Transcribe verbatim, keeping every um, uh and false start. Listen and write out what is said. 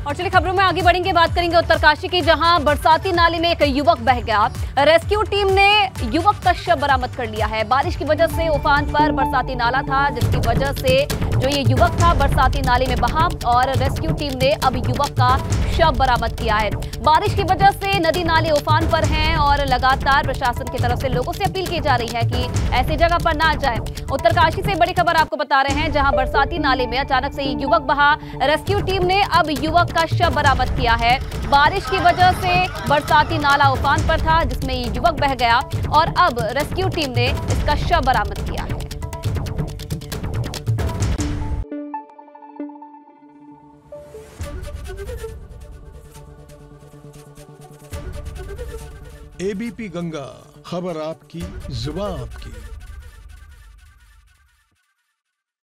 और चलिए खबरों में आगे बढ़ेंगे, बात करेंगे उत्तरकाशी की, जहां बरसाती नाले में एक युवक बह गया। रेस्क्यू टीम ने युवक का शव बरामद कर लिया है। बारिश की वजह से उफान पर बरसाती नाला था, जिसकी वजह से जो ये युवक था बरसाती नाले में बहा और रेस्क्यू टीम ने अब युवक का शव बरामद किया है। बारिश की वजह से नदी नाले उफान पर हैं और लगातार प्रशासन की तरफ से लोगों से अपील की जा रही है कि ऐसी जगह पर ना जाएं। उत्तरकाशी से बड़ी खबर आपको बता रहे हैं, जहां बरसाती नाले में अचानक से युवक बहा। रेस्क्यू टीम ने अब युवक का शव बरामद किया है। बारिश की वजह से बरसाती नाला उफान पर था, जिसमें ये युवक बह गया और अब रेस्क्यू टीम ने इसका शव बरामद किया है। एबीपी गंगा, खबर आपकी, जुबान आपकी।